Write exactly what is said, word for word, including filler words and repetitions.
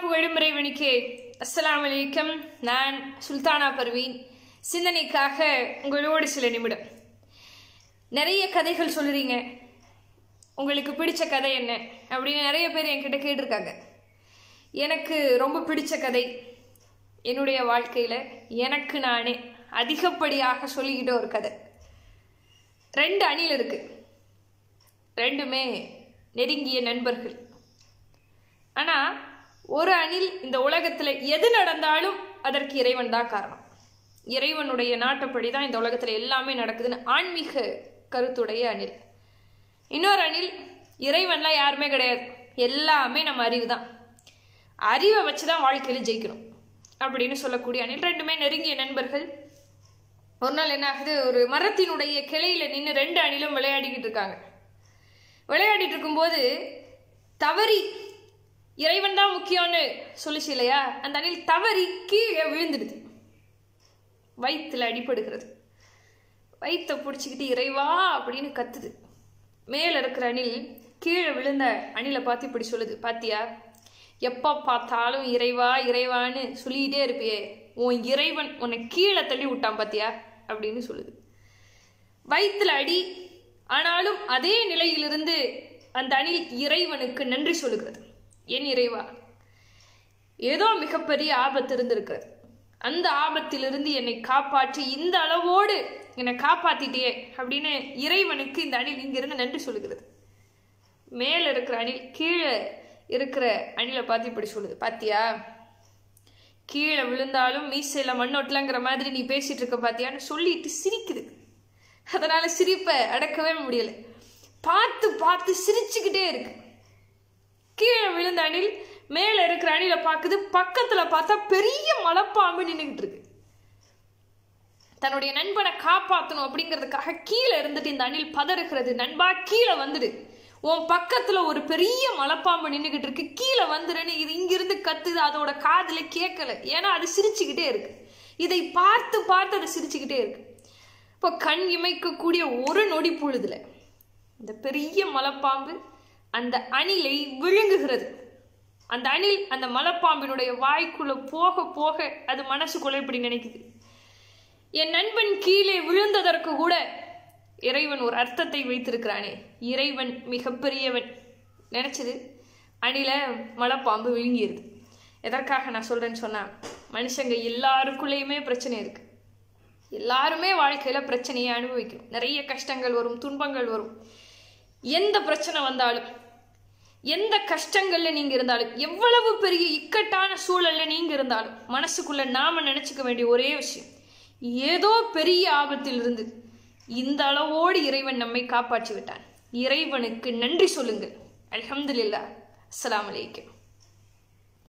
புகழும் இறைவனுக்கே. அஸ்ஸலாமு அலைக்கும். நான் சுல்தானா பர்வீன். சிந்தனைக்காக உங்களோடு சில நிமிடம். நிறைய கதைகள் சொல்லுறீங்க, உங்களுக்கு பிடிச்ச கதை என்ன அப்படின்னு நிறைய பேர் என்கிட்ட கேட்டிருக்காங்க. எனக்கு ரொம்ப பிடிச்ச கதை என்னுடைய வாழ்க்கையில் எனக்கு நானே அதிகப்படியாக சொல்லிக்கிட்ட ஒரு கதை. ரெண்டு அணில் இருக்கு, ரெண்டுமே நெருங்கிய நண்பர்கள். ஆனால் ஒரு அணில் இந்த உலகத்தில் எது நடந்தாலும் அதற்கு இறைவன் தான் காரணம், இறைவனுடைய நாட்டப்படி தான் இந்த உலகத்தில் எல்லாமே நடக்குதுன்னு ஆன்மீக கருத்துடைய அணில். இன்னொரு அணில் இறைவன்லாம் யாருமே கிடையாது, எல்லாமே நம்ம அறிவு தான், அறிவை வச்சு தான் வாழ்க்கையில் ஜெயிக்கணும் அப்படின்னு சொல்லக்கூடிய அணில். ரெண்டுமே நெருங்கிய நண்பர்கள். ஒரு நாள் என்ன ஆகுது, ஒரு மரத்தினுடைய கிளையில் நின்று ரெண்டு அணிலும் விளையாடிக்கிட்டு இருக்காங்க. விளையாடிட்டு இருக்கும்போது தவறி இறைவன் தான் முக்கியம்னு சொல்லிச்சு இல்லையா, அந்த அணில் தவறி கீழே விழுந்துடுது, வயிற்றுல அடிபடுகிறது. வயிற்றை பிடிச்சிக்கிட்டு இறைவா அப்படின்னு கத்துது. மேலே இருக்கிற அணில் கீழே விழுந்த அணிலை பார்த்து இப்படி சொல்லுது, பாத்தியா, எப்போ பார்த்தாலும் இறைவா இறைவான்னு சொல்லிக்கிட்டே இருப்பியே, உன் இறைவன் உன்னை கீழே தள்ளி விட்டான் பாத்தியா அப்படின்னு சொல்லுது. வயிற்றுல அடி, ஆனாலும் அதே நிலையிலிருந்து அந்த அணில் இறைவனுக்கு நன்றி சொல்லுகிறது. என் இறைவா, ஏதோ மிகப்பெரிய ஆபத்து இருந்திருக்கிறது, அந்த ஆபத்திலிருந்து என்னை காப்பாற்றி இந்த அளவோடு என்னை காப்பாத்திட்டியே அப்படின்னு இறைவனுக்கு இந்த அணில் இங்கிருந்து நன்றி சொல்லுகிறது. மேலே இருக்கிற அணில் கீழே இருக்கிற அணிலை பார்த்து இப்படி சொல்லுது, பாத்தியா, கீழே விழுந்தாலும் மீசையில் மண்ணோட்டலங்கிற மாதிரி நீ பேசிட்டு இருக்க பாத்தியான்னு சொல்லிட்டு சிரிக்குது. அதனால சிரிப்பை அடக்கவே முடியல, பார்த்து பார்த்து சிரிச்சுக்கிட்டே இருக்கு. கீழே விழுந்த அணில் மேலே இருக்கிற அணிலை பார்க்குது. பக்கத்தில் பார்த்தா பெரிய மலைப்பாம்பு நின்றுக்கிட்டு இருக்கு. தன்னுடைய நண்பனை காப்பாற்றணும் அப்படிங்கிறதுக்காக கீழே இருந்துட்டு இந்த அணில் பதறுகிறது, நண்பா கீழே வந்துடு, உன் பக்கத்தில் ஒரு பெரிய மலைப்பாம்பு நின்றுக்கிட்டு இருக்கு, கீழே வந்துடுன்னு இது இங்கிருந்து கத்துது. அதோட காதில் கேட்கல, ஏன்னா அது சிரிச்சுக்கிட்டே இருக்கு. இதை பார்த்து பார்த்து அது சிரிச்சுக்கிட்டே இருக்கு. இப்போ கண் இமைக்கக்கூடிய ஒரு நொடி பொழுதுல இந்த பெரிய மலைப்பாம்பு அந்த அணிலை விழுங்குகிறது. அந்த அணில் அந்த மலைப்பாம்பினுடைய வாய்க்குள்ள போக போக அது மனசுக்குள்ள இப்படி நினைக்குது, என் நண்பன் கீழே விழுந்ததற்கு கூட இறைவன் ஒரு அர்த்தத்தை வைத்திருக்கிறானே, இறைவன் மிகப்பெரியவன் நினைச்சது. அணில மலைப்பாம்பு விழுங்கிடுது. எதற்காக நான் சொல்றேன்னு சொன்னா, மனுஷங்க எல்லாருக்குள்ளேயுமே பிரச்சனை இருக்கு. எல்லாருமே வாழ்க்கையில பிரச்சனையை அனுபவிக்கும். நிறைய கஷ்டங்கள் வரும், துன்பங்கள் வரும். எந்த பிரச்சனை வந்தாலும், எந்த கஷ்டங்கள்ல நீங்க இருந்தாலும், எவ்வளவு பெரிய இக்கட்டான சூழல்ல நீங்க இருந்தாலும், மனசுக்குள்ள நாம நினைச்சுக்க வேண்டிய ஒரே விஷயம், ஏதோ பெரிய ஆபத்தில் இருந்து இந்த அளவோடு இறைவன் நம்மை காப்பாற்றி விட்டான். இறைவனுக்கு நன்றி சொல்லுங்கள். அல்ஹம்துலில்லாஹ். அஸ்ஸலாமு அலைக்கும்.